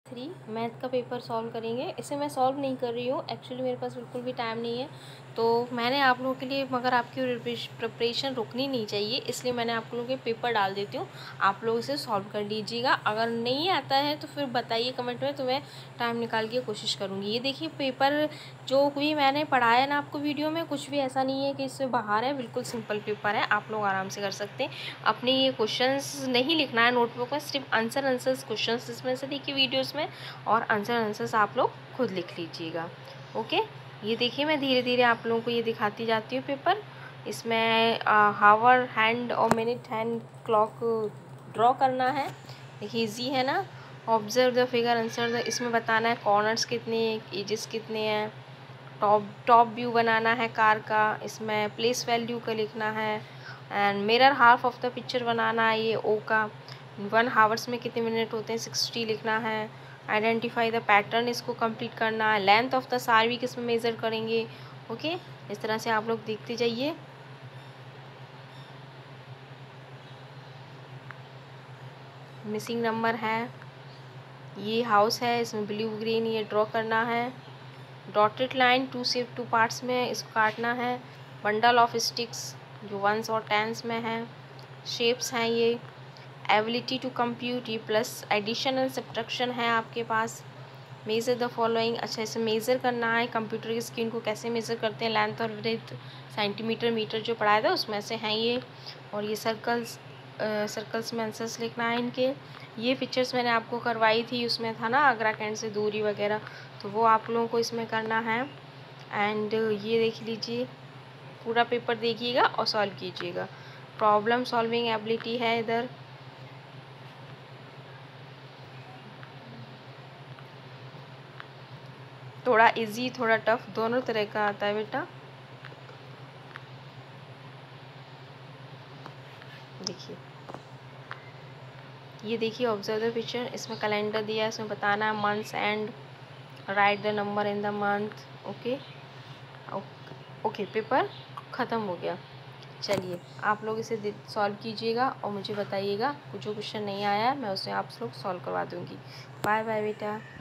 3 math का paper solve करेंगे। इसे मैं सॉल्व नहीं कर रही हूँ, एक्चुअली मेरे पास बिल्कुल भी टाइम नहीं है, तो मैंने आप लोगों के लिए, मगर आपकी प्रिपरेशन रुकनी नहीं चाहिए, इसलिए मैंने आप लोगों के पेपर डाल देती हूँ। आप लोग इसे सॉल्व कर लीजिएगा। अगर नहीं आता है तो फिर बताइए कमेंट में, तो मैं टाइम निकाल के कोशिश करूँगी। ये देखिए पेपर जो भी मैंने पढ़ाया ना आपको वीडियो में, कुछ भी ऐसा नहीं है कि इससे बाहर है, बिल्कुल सिंपल पेपर है, आप लोग आराम से कर सकते हैं। अपने ये क्वेश्चंस नहीं लिखना है नोटबुक में, सिर्फ आंसर्स क्वेश्चंस इसमें से देखिए वीडियोस में, और आंसर्स आप लोग खुद लिख लीजिएगा। ओके, ये देखिए मैं धीरे धीरे आप लोगों को ये दिखाती जाती हूँ पेपर। इसमें हावर हैंड और मिनट हैंड क्लॉक ड्रॉ करना है। देखिए ईजी है ना। Observe the figure, answer the, इसमें बताना है कॉर्नर्स कितने, एजेस कितने हैं, टॉप व्यू बनाना है कार का, इसमें प्लेस वैल्यू का लिखना है, and mirror half of the picture बनाना है, ये ओ का 1 हावर्स में कितने मिनट होते हैं 60 लिखना है। आइडेंटिफाई द पैटर्न, इसको कंप्लीट करना है। लेंथ ऑफ द सारवी किस में मेज़र करेंगे। ओके, इस तरह से आप लोग देखते जाइए। मिसिंग नंबर है, ये हाउस है, इसमें ब्लू ग्रीन ये ड्रॉ करना है। डॉटेड लाइन 2 पार्ट्स में इसको काटना है। बंडल ऑफ स्टिक्स जो 1s और 10s में है। शेप्स हैं ये। एबिलिटी टू कंप्यूट, ये प्लस एडिशन एंड सब्ट्रैक्शन है आपके पास। मेज़र द फॉलोइंग, अच्छा इसे मेज़र करना है, कंप्यूटर की स्क्रीन को कैसे मेज़र करते हैं, लेंथ और ब्रेथ सेंटीमीटर मीटर जो पढ़ाया था उसमें से हैं ये। और ये सर्कल्स में आंसर्स लिखना है इनके। ये पिक्चर्स मैंने आपको करवाई थी, उसमें था ना आगरा कैंट से दूरी वगैरह, तो वो आप लोगों को इसमें करना है। एंड ये देख लीजिए, पूरा पेपर देखिएगा और सॉल्व कीजिएगा। प्रॉब्लम सॉल्विंग एबिलिटी है इधर। थोड़ा इजी थोड़ा टफ दोनों तरह का आता है बेटा। देखिए, ये देखिए ऑब्जर्व द पिक्चर, इसमें कैलेंडर दिया है, इसमें बताना है months and write the number in the month. Okay okay, paper ख़त्म हो गया। चलिए आप लोग इसे सॉल्व कीजिएगा और मुझे बताइएगा, जो क्वेश्चन नहीं आया मैं उसे आप लोग सॉल्व करवा दूँगी। बाय बाय बेटा।